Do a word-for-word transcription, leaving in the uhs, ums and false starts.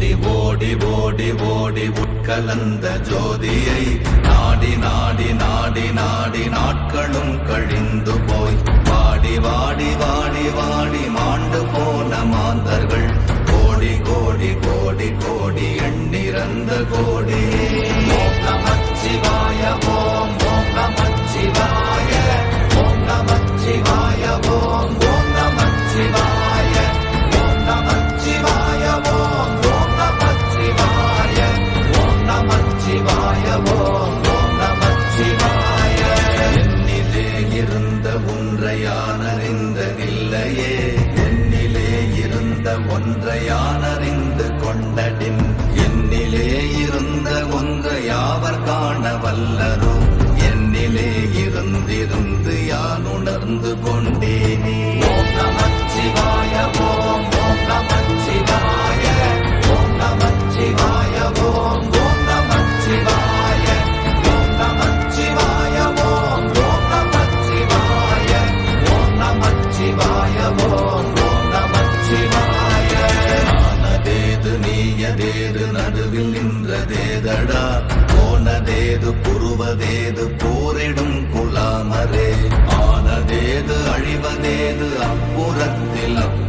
ஓடி ஓடி ஓடி ஓடி உட்கலந்த ஜோதியை நாடி நாடி நாடி நாடி நாட்களும் கழிந்து போய் வாடி வாடி வாடி வாடி மாண்டு போன மாந்தர்கள் கோடி கோடி கோடி கோடி எண்ணிறந்த கோடி. ஓம் நமச்சிவாய ஓம் ஓம் நமச்சிவாய ஓம் நமச்சிவாய ஓம் ஓம் நமச்சிவாய ஓம் நமச்சிவாய ஓம் ஓம் நமச்சிவாய ஓம் நமச்சிவாய ஓம் ஓம் நமச்சிவாய. என்னிலே இருந்த ஒன்றை யான் அறிந்ததில்லையே, என்னிலே இருந்த ஒன்றை யான் அறிந்து கொண்டடின், என்னிலே இருந்த ஒன்றை யாவர் காண வல்லரோ, என்னிலே இருந்திருந்து யான் உணர்ந்து கொண்டேனே. ஓம் நமச்சிவாய ஓம் ஓம் நமச்சிவாய ஓம் நமச்சிவாய ஓம் ஓம் நமச்சிவாய ஓம் நமச்சிவாய ஓம் ஓம் நமச்சிவாய ஓம் நமச்சிவாய ஓம் ஓம் நமச்சிவாய. ஆனதேது நீயதேது நடுவில் நின்றதேதடா, போனதேது புருவதேது போரிடும் குலாமரே, ஆனதேது அழிவதேது அப்புறத்தில்